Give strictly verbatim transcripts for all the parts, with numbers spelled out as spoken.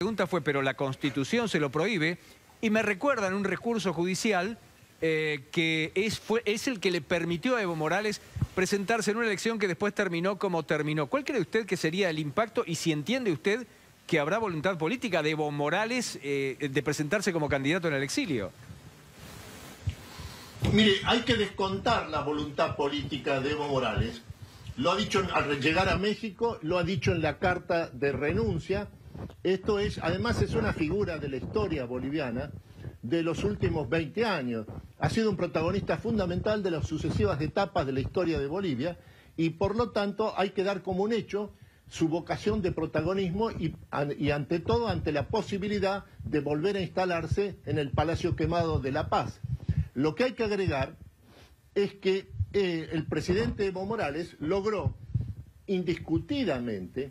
pregunta fue, pero la Constitución se lo prohíbe, y me recuerdan un recurso judicial eh, que es, fue, es el que le permitió a Evo Morales presentarse en una elección que después terminó como terminó. ¿Cuál cree usted que sería el impacto, y si entiende usted que habrá voluntad política de Evo Morales eh, de presentarse como candidato en el exilio? Mire, hay que descontar la voluntad política de Evo Morales. Lo ha dicho al llegar a México, lo ha dicho en la carta de renuncia. Esto es, además es una figura de la historia boliviana de los últimos veinte años. Ha sido un protagonista fundamental de las sucesivas etapas de la historia de Bolivia y por lo tanto hay que dar como un hecho su vocación de protagonismo y, y ante todo ante la posibilidad de volver a instalarse en el Palacio Quemado de La Paz. Lo que hay que agregar es que eh, el presidente Evo Morales logró indiscutidamente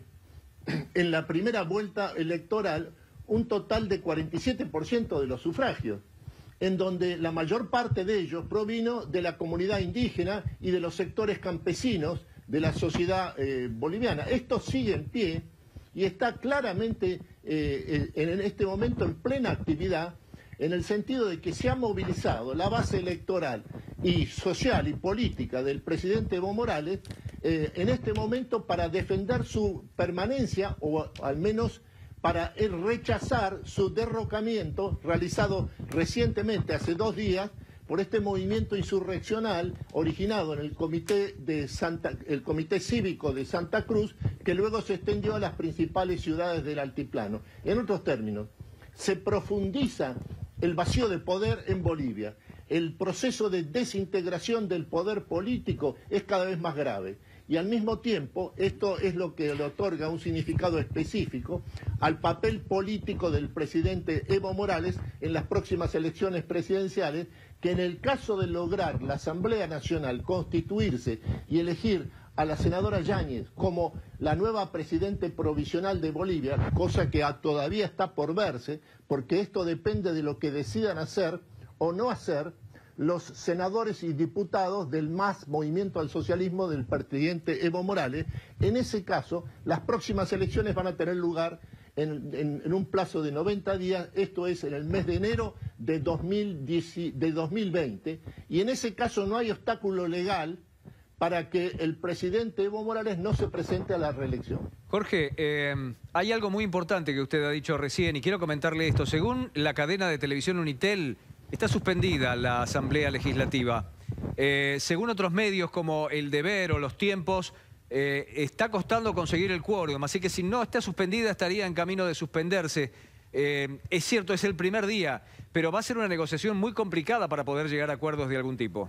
en la primera vuelta electoral un total de cuarenta y siete por ciento de los sufragios, en donde la mayor parte de ellos provino de la comunidad indígena y de los sectores campesinos de la sociedad eh, boliviana. Esto sigue en pie y está claramente eh, en este momento en plena actividad, en el sentido de que se ha movilizado la base electoral y social y política del presidente Evo Morales eh, en este momento para defender su permanencia o al menos para rechazar su derrocamiento realizado recientemente, hace dos días, por este movimiento insurreccional originado en el Comité, de Santa, el Comité Cívico de Santa Cruz, que luego se extendió a las principales ciudades del altiplano. En otros términos, se profundiza el vacío de poder en Bolivia. El proceso de desintegración del poder político es cada vez más grave. Y al mismo tiempo, esto es lo que le otorga un significado específico al papel político del presidente Evo Morales en las próximas elecciones presidenciales, que en el caso de lograr la Asamblea Nacional constituirse y elegir a la senadora Yáñez como la nueva presidente provisional de Bolivia, cosa que todavía está por verse, porque esto depende de lo que decidan hacer o no hacer los senadores y diputados del M A S, Movimiento al Socialismo, del presidente Evo Morales. En ese caso, las próximas elecciones van a tener lugar en, en, en un plazo de noventa días, esto es en el mes de enero de, dos mil diez, de dos mil veinte, y en ese caso no hay obstáculo legal para que el presidente Evo Morales no se presente a la reelección. Jorge, eh, hay algo muy importante que usted ha dicho recién y quiero comentarle esto. Según la cadena de televisión Unitel, está suspendida la Asamblea Legislativa. Eh, según otros medios como El Deber o Los Tiempos, eh, está costando conseguir el quórum, así que si no está suspendida estaría en camino de suspenderse. Eh, es cierto, es el primer día, pero va a ser una negociación muy complicada para poder llegar a acuerdos de algún tipo.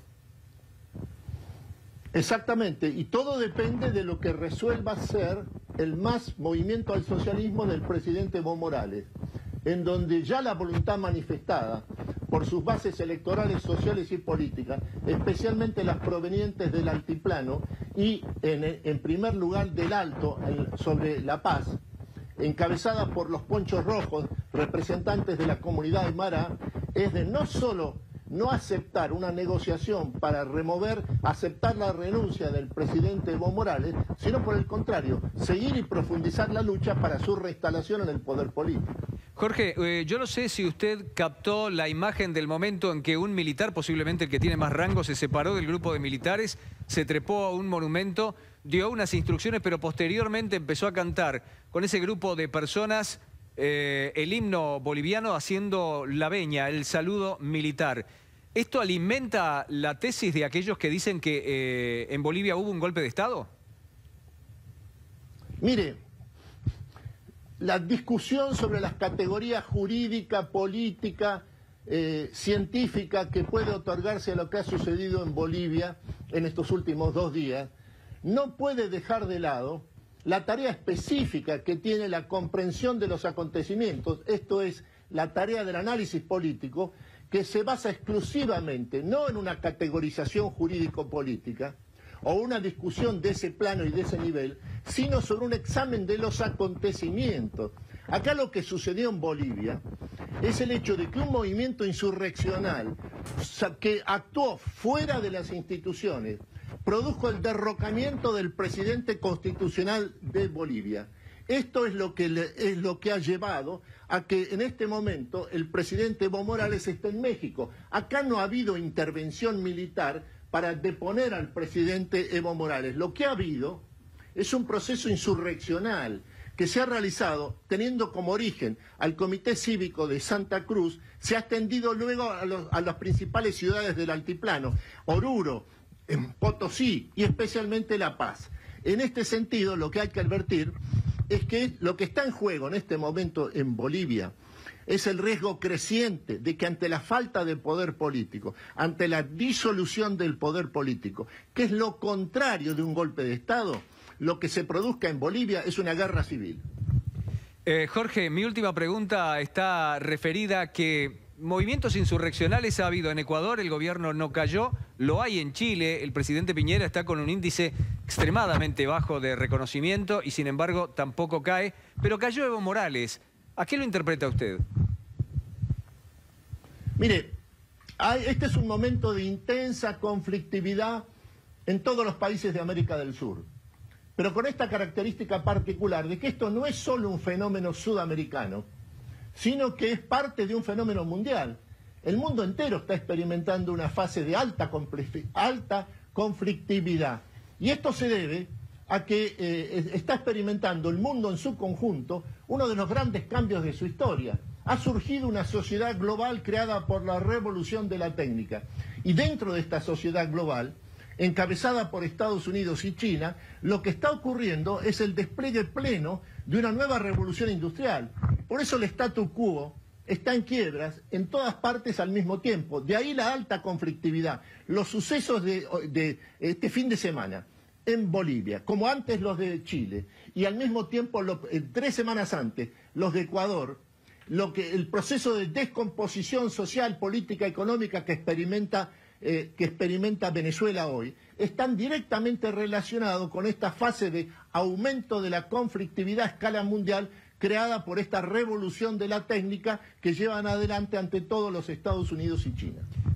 Exactamente, y todo depende de lo que resuelva ser el M A S, Movimiento al Socialismo, del presidente Evo Morales, en donde ya la voluntad manifestada por sus bases electorales, sociales y políticas, especialmente las provenientes del altiplano y en, en primer lugar del Alto, en, sobre La Paz, encabezada por los Ponchos Rojos, representantes de la comunidad aymara, es de no solo no aceptar una negociación para remover, aceptar la renuncia del presidente Evo Morales, sino por el contrario, seguir y profundizar la lucha para su reinstalación en el poder político. Jorge, eh, yo no sé si usted captó la imagen del momento en que un militar, posiblemente el que tiene más rango, se separó del grupo de militares, se trepó a un monumento, dio unas instrucciones, pero posteriormente empezó a cantar con ese grupo de personas eh, el himno boliviano haciendo la veña, el saludo militar. ¿Esto alimenta la tesis de aquellos que dicen que eh, en Bolivia hubo un golpe de Estado? Mire, la discusión sobre las categorías jurídica, política, eh, científica que puede otorgarse a lo que ha sucedido en Bolivia en estos últimos dos días, no puede dejar de lado la tarea específica que tiene la comprensión de los acontecimientos, esto es, la tarea del análisis político, que se basa exclusivamente no en una categorización jurídico-política o una discusión de ese plano y de ese nivel, sino sobre un examen de los acontecimientos. Acá lo que sucedió en Bolivia es el hecho de que un movimiento insurreccional que actuó fuera de las instituciones produjo el derrocamiento del presidente constitucional de Bolivia, Esto es lo que le, es lo que ha llevado a que en este momento el presidente Evo Morales esté en México. Acá no ha habido intervención militar para deponer al presidente Evo Morales. Lo que ha habido es un proceso insurreccional que se ha realizado teniendo como origen al Comité Cívico de Santa Cruz, se ha extendido luego a, los, a las principales ciudades del altiplano, Oruro, en Potosí y especialmente La Paz. En este sentido, lo que hay que advertir es que lo que está en juego en este momento en Bolivia es el riesgo creciente de que ante la falta de poder político, ante la disolución del poder político, que es lo contrario de un golpe de Estado, lo que se produzca en Bolivia es una guerra civil. Eh, Jorge, mi última pregunta está referida a que movimientos insurreccionales ha habido en Ecuador, el gobierno no cayó, lo hay en Chile, el presidente Piñera está con un índice extremadamente bajo de reconocimiento y sin embargo tampoco cae, pero cayó Evo Morales. ¿A qué lo interpreta usted? Mire, hay, este es un momento de intensa conflictividad en todos los países de América del Sur, pero con esta característica particular de que esto no es solo un fenómeno sudamericano, sino que es parte de un fenómeno mundial. El mundo entero está experimentando una fase de alta, alta conflictividad. Y esto se debe a que eh, está experimentando el mundo en su conjunto uno de los grandes cambios de su historia. Ha surgido una sociedad global creada por la revolución de la técnica. Y dentro de esta sociedad global, encabezada por Estados Unidos y China, lo que está ocurriendo es el despliegue pleno de una nueva revolución industrial. Por eso el statu quo está en quiebras en todas partes al mismo tiempo. De ahí la alta conflictividad. Los sucesos de, de este fin de semana en Bolivia, como antes los de Chile, y al mismo tiempo, lo, eh, tres semanas antes, los de Ecuador, lo que, el proceso de descomposición social, política, económica que experimenta, eh, que experimenta Venezuela hoy, están directamente relacionados con esta fase de aumento de la conflictividad a escala mundial creada por esta revolución de la técnica que llevan adelante ante todo los Estados Unidos y China.